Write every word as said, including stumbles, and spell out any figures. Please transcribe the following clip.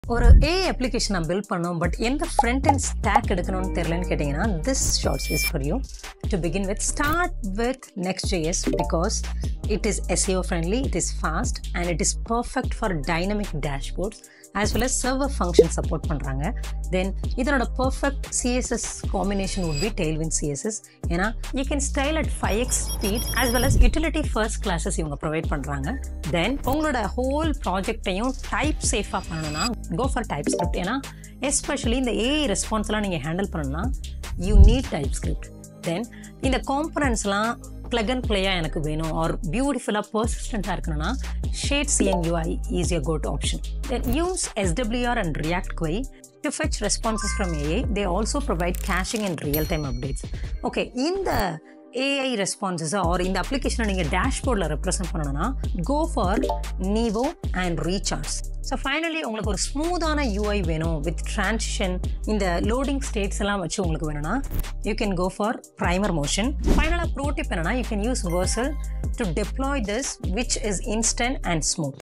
ஒரு A I application நான் build பண்ணோம் பட் எந்த front end stack எடுக்கணும்னு தெரியலன்னு கேட்டிங்கன்னா this shorts is for you. To begin with, start with Next.js because it is S E O friendly, it is fast and it is perfect for dynamic dashboards as well as server function support பண்றாங்க. Then இதனோட perfect C S S combination would be Tailwind C S S. ஏன்னா you can style at five x speed as well as utility first classes இவங்க provide பண்றாங்க. Then உங்களோட whole project-ஐயும் type safe-ஆ பண்ணணும்னா go for TypeScript. ஏன்னா especially இந்த A I response-லாம் நீங்க handle பண்ணணும்னா you need TypeScript. Then இந்த components-லாம் plug and play-ஆ எனக்கு வேணும் or beautiful-ஆ persistent-ஆ இருக்கணும்னா ShadCN U I is your go-to option. Then use S W R and React query to fetch responses from A I. They also provide caching and real-time updates. Okay, இந்த A I responses or இந்த application நீங்க dashboardல represent பண்ணணும்னா go for Nivo and Recharts. So finally உங்களுக்கு ஒரு ஸ்மூத்தான U I வேணும் with transition இந்த loading states எல்லாம் வச்சு உங்களுக்கு வேணும்னா you can go for primer motion. Finally pro tip என்னன்னா you can use Vercel to deploy this which is instant and smooth.